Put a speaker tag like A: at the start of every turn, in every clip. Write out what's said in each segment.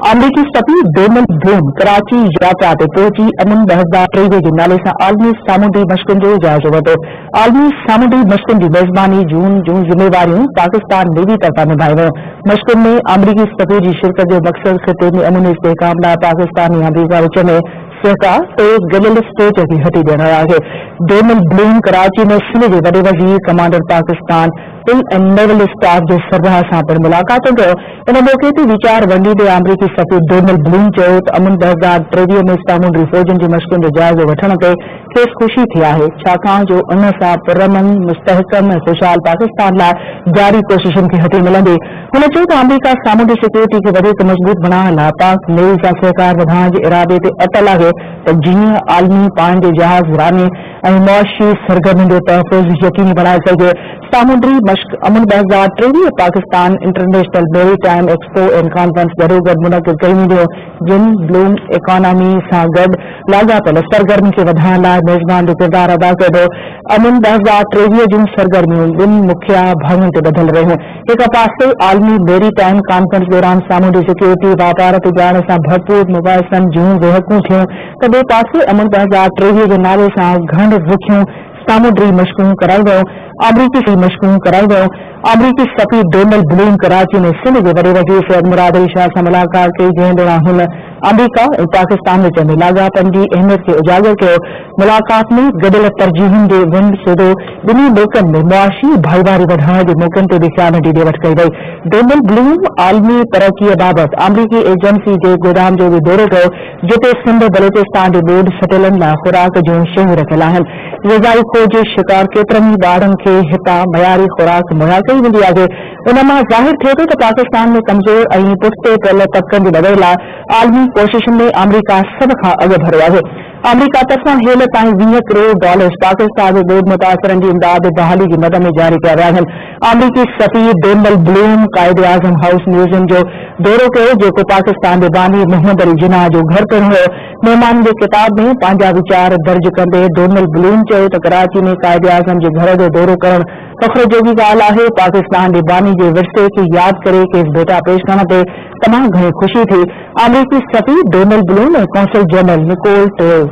A: अमरीकी सफ़ीर Donald Bloom Karachi यात्रा ते पहुची अमन 2023 जे नाले सां आलमी सामूंडी मशक़ुनि जो जाइज़ो वरितो। आलमी सामूंडी मशक़ुनि जी मेज़बानी जून जूं ज़िम्मेवारियूं पाकिस्तान नेवी तरफ़ां निभाई वयूं। मशक़ुनि में अमरीकी सफ़ीर जी शिरकत जो मक़सद ख़िते में अमन इस्तेहकाम लाइ पाकिस्तान ऐं अमरीका विच में सहकार ते गॾियल सोच खे हटी ॾियणु आहे। डोनल्ड ब्लूम कराची में सिंध जे वॾे वज़ीर कमांडर पाकिस्तान पुल ऐं नेवल स्टाफ जे सरबराह सां पिणु मुलाक़ात कयो। इन मौक़े ते वीचार वंडीदे अमरीकी सफ़ीर डोनल्ड ब्लूम चयो त अमन 2023 में सामूंडी फ़ौजनि जी मशक़ुनि जो जाइज़ो वठण ते खेसि ख़ुशी थी आहे, छाकाणि जो उन सां पुरअमन, मुस्तहकम ऐं ख़ुशहाल पाकिस्तान लाइ जारी कोशिशुनि खे हथी मिलंदी। हुन चयो त अमरीका सामूंडी सिक्योरिटी खे वधीक मज़बूत बणाइण लाइ पाक नेवी सां सहकार वधाइण जे इरादे ते अटल आहे त जीअं आलमी पाणी जे जहाज़ रानी ऐं मुआशी सरगर्मियुनि जो तहफ़ुज़ यकीनी बणाए सघे। सामूंडी मश्क Aman 2023 Pakistan international maritime expo and conference गॾोगॾु मुनक़िद कई वेंदियूं, जिन ब्लूम इकोनॉमी सां गॾु लाॻापियल सरगर्मी खे वधाइण लाइ मेज़बान जो किरदारु अदा कयो। अमन 2023 जूं सरगर्मियूं ॿिनि मुखिया भाङुनि ते ॿधल रहियूं। हिक पासे आलमी मेरीटाइम कॉन्फ्रेंस दौरान सामूंडी सिक्योरिटी वापार ते ॼाण सां भरपूर मुबाहिसनि जूं वेहकूं थियूं, त ॿिए पासे अमन 2023 जे नाले सां घण रुखियूं सामूंडी मशक़ूं कराई वयूं। अमरीकी मशक़ूं कराई वयूं। अमरीकी सफ़ीर डोनल्ड ब्लूम कराची में सिंध जे वॾे वज़ीर सैयद मुराद अली शाह सां मुलाक़ात कई, जंहिं दौरान हुन अमरीका ऐं पाकिस्तान विच में लाॻापनि जी अहमियत खे उजागर कयो। मुलाक़ात में गॾियल तरजीहुनि जे विंड सूदो ॿिन्ही मुल्कनि में मुआशी भाईवारी वधाइण जे मौक़नि ते बि ख़्याल ॾीॾे वठि कई वई। डोनल्ड ब्लूम आलमी तरक़ीअ बाबति अमरीकी एजेंसी जे गोदाम जो बि दौरो कयो, जिते सिंध बलोचिस्तान जे ॿोॾ सटेलनि लाइ खुराक जूं शयूं रखियल आहिनि। ग़िज़ाई ख़ोज जे शिकार केतिरनि ई ॿारनि खे हितां मयारी खुराक मुहैया कई वेंदी आहे। उन मां ज़ाहिर थिए थो त पाकिस्तान में कमज़ोर ऐं पुठिते पयल तबक़नि जी मदद लाइ आलमी कोशिशुनि में अमरीका सभ खां अॻु भरियो आहे। अमरीका तरफ़ां हेल ताईं $20 करोड़ पाकिस्तान जे ॿोॾ मुतासिरनि जी इमदाद बहाली जी मद में जारी कया विया आहिनि। अमरीकी सफ़ीर डोनल्ड ब्लूम कायदे आज़म हाउस म्यूज़ियम जो दौरो कयो, जेको पाकिस्तान जे बानी मोहम्मद अली जिन्ना जो घर पिणु हुयो। महिमान जे किताब में पंहिंजा वीचार दर्ज कंदे डोनल्ड ब्लूम चयो त कराची में कायदे आज़म जे घर जो दौरो करणु फ़ख्र जोगी ॻाल्हि आहे। पाकिस्तान जे बानी जे विरसे खे यादि करे खेसि भेटा पेश करण ते तमामु घणी ख़ुशी थी। अमरीकी सफ़ीर डोनल्ड ब्लूम ऐं कौंसल जनरल निकोल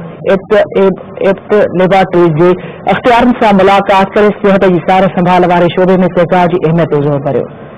A: लेबार्ट्रीज़ जे अख़्तियारनि सां मुलाक़ात करे सिहत जी सार संभाल वारे शोबे में सहकार जी अहमियत ते ज़ोर भरियो।